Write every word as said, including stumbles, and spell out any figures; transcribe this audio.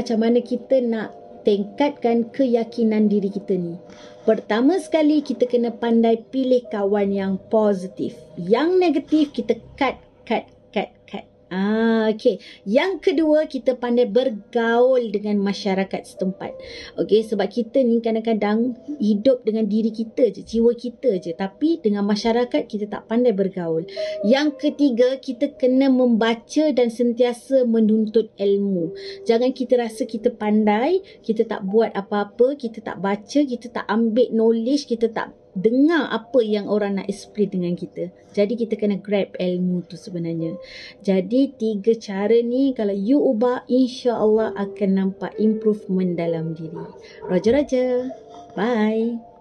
macam mana kita nak tingkatkan keyakinan diri kita ni. Pertama sekali, kita kena pandai pilih kawan yang positif. Yang negatif, kita cut, cut, cut, cut. Ah, okay. Yang kedua, kita pandai bergaul dengan masyarakat setempat. Okay, sebab kita ni kadang-kadang hidup dengan diri kita je, jiwa kita je. Tapi dengan masyarakat, kita tak pandai bergaul. Yang ketiga, kita kena membaca dan sentiasa menuntut ilmu. Jangan kita rasa kita pandai, kita tak buat apa-apa, kita tak baca, kita tak ambil knowledge, kita tak dengar apa yang orang nak explain dengan kita. Jadi kita kena grab ilmu tu sebenarnya. Jadi tiga cara ni kalau you ubah, insya-Allah akan nampak improvement dalam diri. Roger-roger. Bye.